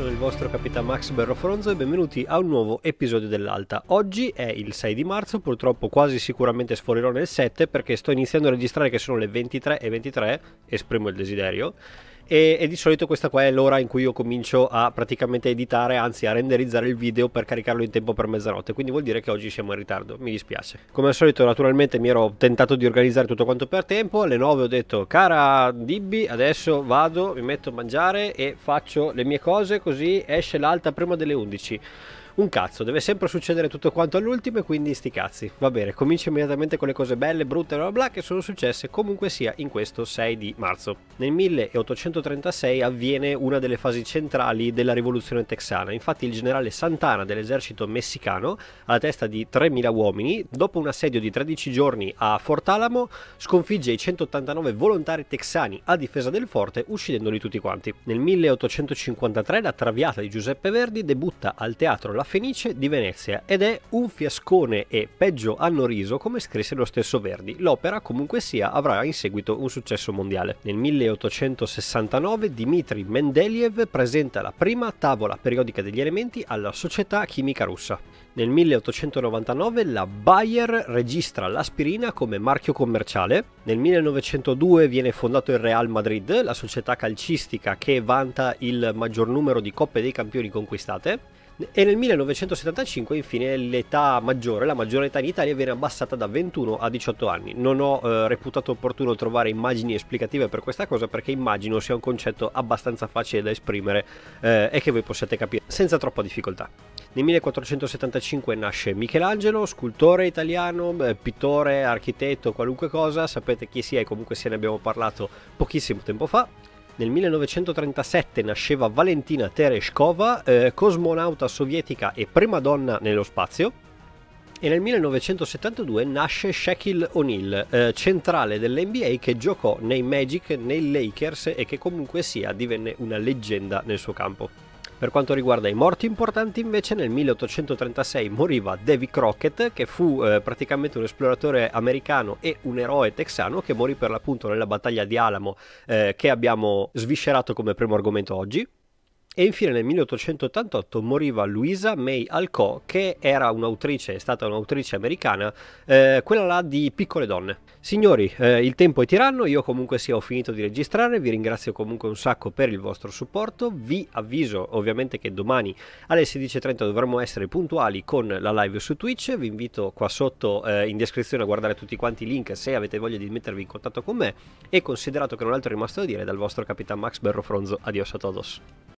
sono il vostro Capitan Max Berrofronzo e benvenuti a un nuovo episodio dell'Alta. Oggi è il 6 di marzo, purtroppo quasi sicuramente sforirò nel 7 perché sto iniziando a registrare che sono le 23:23, esprimo il desiderio, e di solito questa qua è l'ora in cui io comincio a praticamente editare, anzi a renderizzare il video per caricarlo in tempo per mezzanotte, quindi vuol dire che oggi siamo in ritardo, mi dispiace. Come al solito naturalmente mi ero tentato di organizzare tutto quanto per tempo, alle 9 ho detto cara Dibby adesso vado, mi metto a mangiare e faccio le mie cose così esce l'Alta prima delle 11. Un cazzo, deve sempre succedere tutto quanto all'ultimo e quindi sti cazzi. Va bene, comincio immediatamente con le cose belle, brutte, bla bla che sono successe comunque sia in questo 6 di marzo. Nel 1836 avviene una delle fasi centrali della rivoluzione texana. Infatti il generale Santana dell'esercito messicano, alla testa di 3.000 uomini, dopo un assedio di 13 giorni a Fort Alamo, sconfigge i 189 volontari texani a difesa del forte, uccidendoli tutti quanti. Nel 1853 la Traviata di Giuseppe Verdi debutta al teatro La Fenice di Venezia ed è un fiascone e peggio hanno riso, come scrisse lo stesso Verdi. L'opera comunque sia avrà in seguito un successo mondiale. Nel 1869 Dmitry Mendeleev presenta la prima tavola periodica degli elementi alla Società Chimica Russa. Nel 1899 la Bayer registra l'aspirina come marchio commerciale. Nel 1902 viene fondato il Real Madrid, la società calcistica che vanta il maggior numero di Coppe dei Campioni conquistate. E nel 1975 infine l'età maggiore, la maggiore età in Italia viene abbassata da 21 a 18 anni. Non ho reputato opportuno trovare immagini esplicative per questa cosa perché immagino sia un concetto abbastanza facile da esprimere e che voi possiate capire senza troppa difficoltà. Nel 1475 nasce Michelangelo, scultore italiano, pittore, architetto, qualunque cosa, sapete chi sia e comunque sia ne abbiamo parlato pochissimo tempo fa. Nel 1937 nasceva Valentina Tereshkova, cosmonauta sovietica e prima donna nello spazio. E nel 1972 nasce Shaquille O'Neal, centrale dell'NBA che giocò nei Magic, nei Lakers e che comunque sia divenne una leggenda nel suo campo. Per quanto riguarda i morti importanti invece nel 1836 moriva Davy Crockett che fu praticamente un esploratore americano e un eroe texano che morì per l'appunto nella battaglia di Alamo che abbiamo sviscerato come primo argomento oggi. E infine nel 1888 moriva Louisa May Alcott che era un'autrice, è stata un'autrice americana, quella là di Piccole Donne. Signori, il tempo è tiranno, io comunque sia ho finito di registrare, vi ringrazio comunque un sacco per il vostro supporto, vi avviso ovviamente che domani alle 16:30 dovremo essere puntuali con la live su Twitch, vi invito qua sotto in descrizione a guardare tutti quanti i link se avete voglia di mettervi in contatto con me e considerato che non altro è rimasto da dire dal vostro Capitan Max Berrofronzo, adios a todos.